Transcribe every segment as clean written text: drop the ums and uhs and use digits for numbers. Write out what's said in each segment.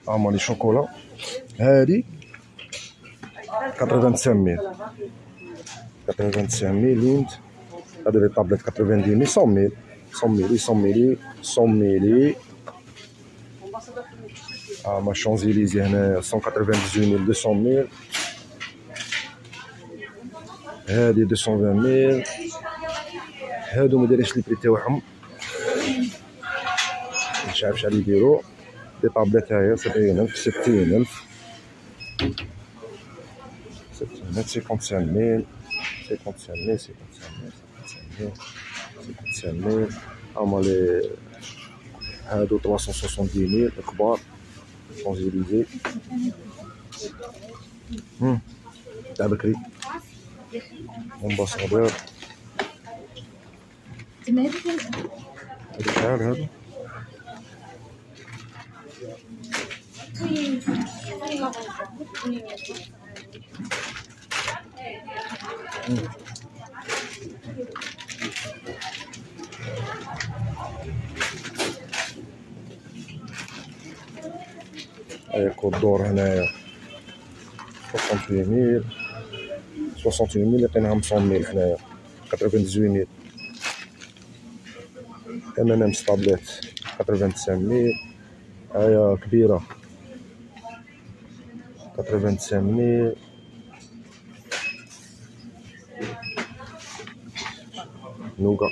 هما لي شوكولا. هادي 85000 ليند. هادو لي طابليت 90000 100000 100000 100000. هما شونزيليزي هنايا 198200 200000. هادي 220000. هادو مدايرينش لي بري تاوعهم، مش عارف شحال يديرو. دي طابليت هاهي 70000 60000 55000 55000 55000. هما لي هادو 370000 الكبار شونزيليزي تاع بكري امباسادور. هادو شحال هادو؟ هاي كود دور هنايا 68000 لقيناها 100000 هنايا 98000. M&M's طابليت 99000. هايا كبيرة 99000. نوغا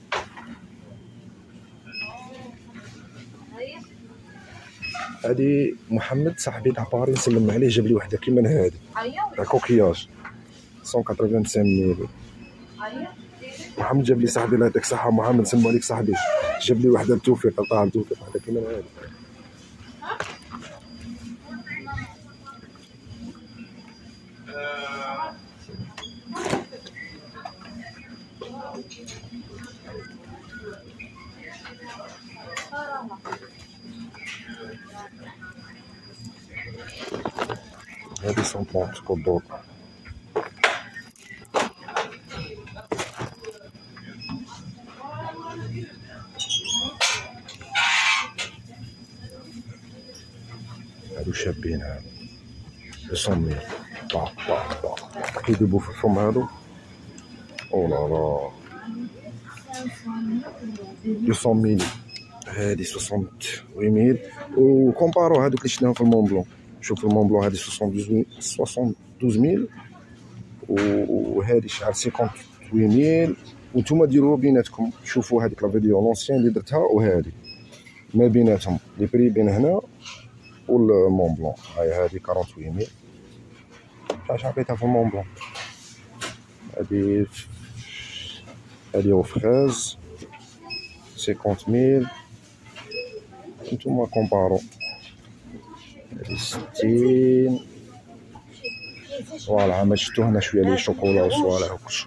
هادي محمد صاحبي تاع باري نسلم عليه، جاب لي وحده كيما هادي تاع كوكياج 195000. محمد جاب لي صاحبي الله يعطيك الصحة محمد، نسلم عليك صاحبي، جاب لي وحده بتوفيق طاع توفيق وحده كيما هادي. هادي 130 كود دور. هادو شابين هادو 200000 طاق طاق طاق كيدوبو في الفم هادو. او لا لا 200000. هادي 68000. وكومبارو هادوك اللي شفناهم في المون بلون. شوف المون بلون هادي 72000 وهادي شحال 58000. وانتوما ديروا بيناتكم شوفوا هذيك لا فيديو لونسيان اللي درتها وهادي ما بيناتهم لي بري بين هنا والمون بلون. هاي هادي 48000 شحال عطيتها في المون بلون. هادي او فريز 50000. نتوما كومبارو. هادي 60. فوالا ما شفتو هنا شويه لي شوكولا وصوالح وكلشي.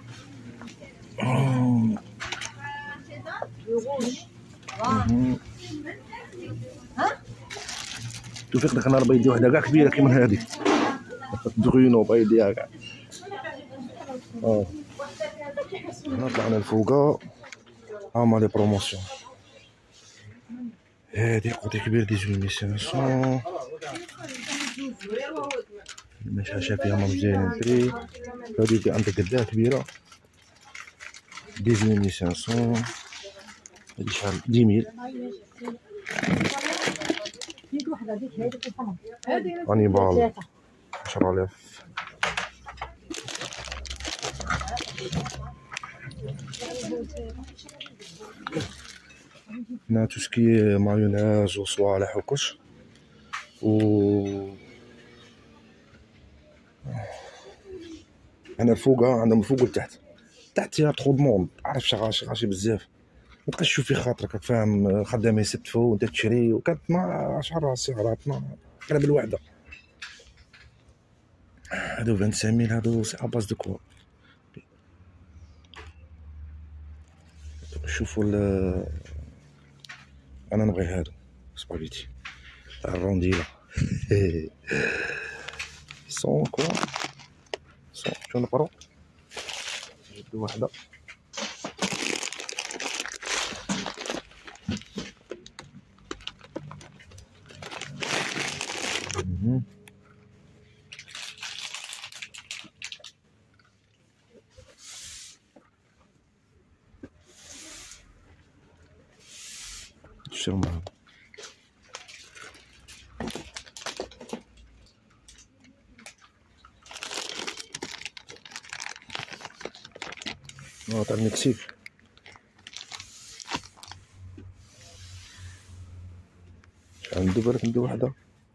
توفيق دخلنا بيدي وحده كاع كبيره كيما هادي دغينو بيديها كاع. هنا طلعنا الفوقا. هما لي بروموسيون. هادي قوتي كبير 18500. المشاشة فيها مزيانين بري. هادي عندك قداها كبيرة 18500. هادي شحال 10000. هانيبال 10000. هنا توسكي مايونيز وصوالح وكلش. هنا فوقها عندهم الفوق والتحت. تحت فيها تخو دوموند، عارف شغاشي بزاف، ما تبقاش تشوف في خاطرك فاهم. خدامين يستفوا وانت تشري، وكانت ما شحال السعرات ما قرب الوحده. هادو 25000. هادو سي اباز دو كوا. شوفوا انا نبغي هادو سباغيتي تاع الرونديلا سون كوا سون. شنو نقرو جبدو وحده. شوف معاهم. تاع المكسيك. عنده بالك عنده وحده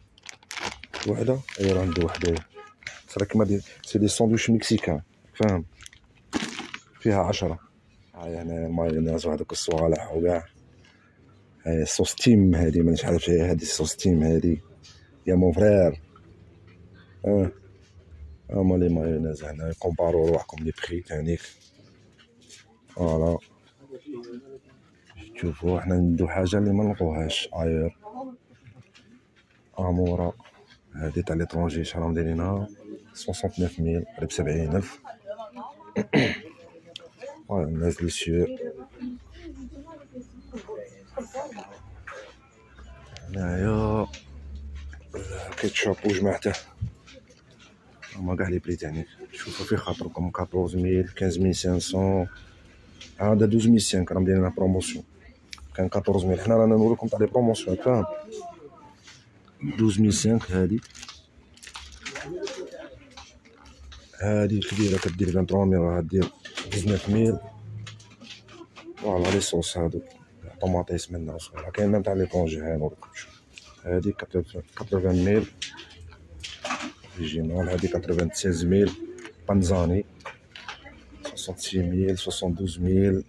ايوا عنده وحده صرا كيما سي دي ساندويش مكسيكان فاهم، فيها 10. هاي هنا المايونيز وهذوك الصوالح وكاع. هاي الصوص تيم هادي مانيش عارف هادي الصوص تيم هادي يا مون فرير. هما لي مايونيز هنا كومبارو روحكم لي بخي تانيك. فوالا شوفوا حنا ندو حاجه اللي ما نلقوهاش اير. امورا هادي تاع ليترونجي شحال دايرينها 69000 على ب70000. فوالا الناس لي سيو هنايا كيتشوب وجماعته. هما كاع لي بلي تاعنا شوفوا في خاطركم 14000 15500. هذا 12500 راهم دايرين بروموسيون. كان 14000 حنا رانا نوريكم تاع لي بروموسيون فاهم. 12500 هادي الكبيره كدير 23000 راه دير 19000. فوالا لي صوص هادو طوماطيس منا وصغيره كاين ميم تاع لي طونجي. هاي نوريكم هادي 80000 اوريجينال. هادي 96000 بانزاني 66000 72000.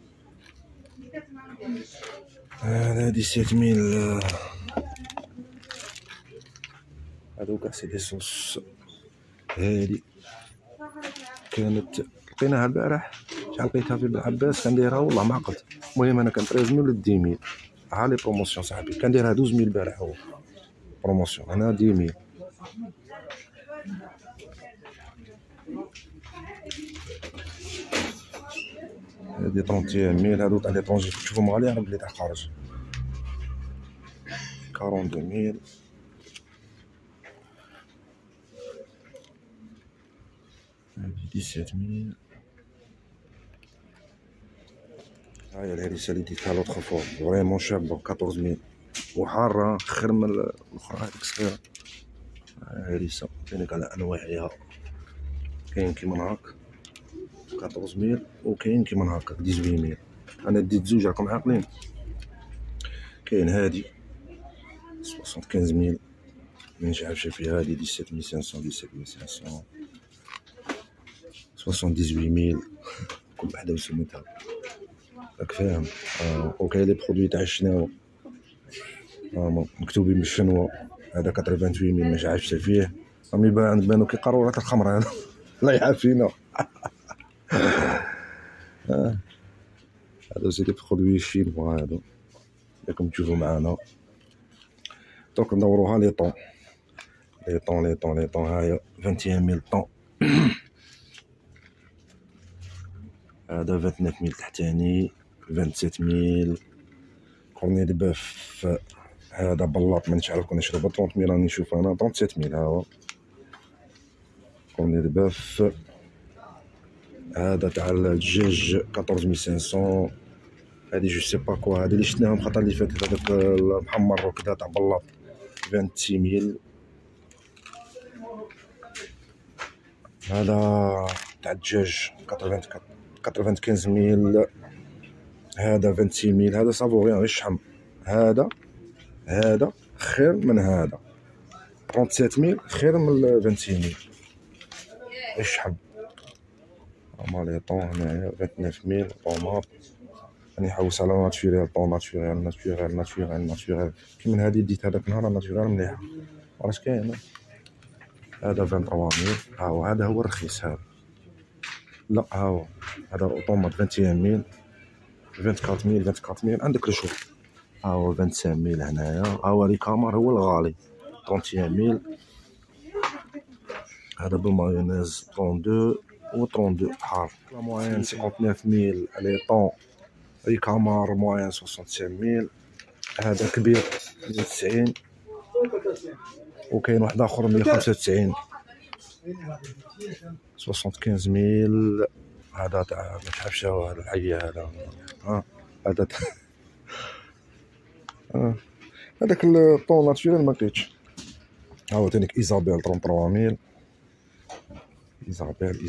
هادي 7000. هادو كاع سي دي صوص. هادي كانت لقيناها البارح شحال لقيتها في العباس كنديرها والله ما عقلت. المهم انا كان 13000 ولا 10000. ها لي بروموسيون صاحبي كنديرها 12000 البارح هو بروموسيون هنا 10000. هادي 31000. هادو تاع لي طونجي تشوفهم غالي على بلي تاع خارج 42000. هادي 17000. هاهي الهريسه اللي ديتها لوطخ فوا فريمون شابه 14000 وحاره خير من الاخرى هاديك الصغيره. هريسه كاين على انواعها كاين كيما هاك 14000 وكاين كيما هاكا 18000. انا ديت زوج راكم عاقلين. كاين هادي 75000 مانيش عارف فيها. هادي 17500 78000 كل وحده وسميتها راك فاهم. وكاين لي برودوي تاع الشناوه مكتوبين بالشنوه. هذا 88000 مانيش عارف فيه. راهم يبانو كي قارورات الخمر هذا الله يعافينا. هادو سي دي برودوي شينوا هادو راكم تشوفوا معانا. دونك ندوروها لي طون هاهي 21000 طون. هذا 29000 تحتاني 27000. كورني دو بوف هذا بلاط مانيش عارف كون نشربو 30000 راني نشوف انا 37000. ها هو كورني دو بوف. هذا تاع الدجاج 14500. هادي جو سي با كوا هادي اللي شفناهم الخطره اللي فاتت هذاك المحمر وكذا تاع بلاط 26000. هذا تاع الدجاج 95000. هذا 26000. هذا سافوري غير الشحم. هذا خير من هذا 37000 خير من 26000 الشحم. هما لي طون هنايا 29000 طوماط. راني نحوس على ناتشوريل طون ناتشوريل كي من هادي ديت هذاك النهار ناتشوريل مليحه. واش كاين هذا 23000. ها هو هذا هو الرخيص. هذا لا ها هو هذا الاوطومات 21000 24000 عندك الشوف. ها هو 25000 هنايا. ها هو ريكامار هو الغالي 31000. هذا بالمايونيز 32 و 32 حار. لا موين 59000 لي طون. ريكامار موين 65000. هذا كبير 190. وكاين واحد اخر 195 75000. هذا تاع ما تعرفش هذا الحي هذا. هذا هذاك الطون ناتشورال ما لقيتش. ها هو تانيك ايزابيل 33000. ايزابيل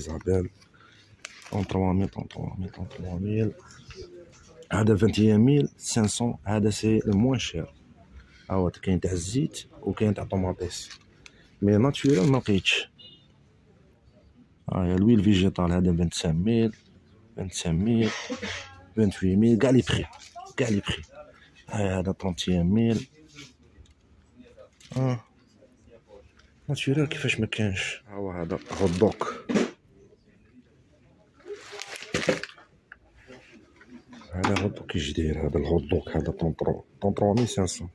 33000. هذا 21500. هذا سي لو موان شير. ها هو كاين تاع الزيت وكاين تاع طوماطيس، مي ناتشورال ما لقيتش. ها الويل فيجيتال هذا 25000 28000 كاع لي بري. هذا 31000. ناتشورال كيفاش ما كانش. ها هو هذا هوت دوك. هذا هوت دوك كيش داير. هذا الهوت دوك هذا 33500.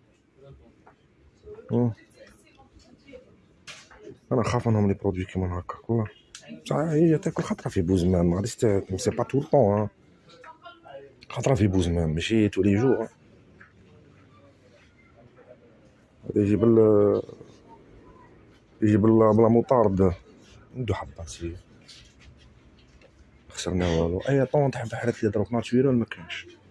انا خاف منهم لي برودوي كيما هكاك والله. بصح هي تاكل خطره في بوزمان، ما غاديش سي با طول طون. خطره في بوزمان ماشي تولي جوع. هذا يجي بلا موطارد ندو حبات خسرنا والو. اي طون تحب حرات لي دروك ناتشورال ما كانش.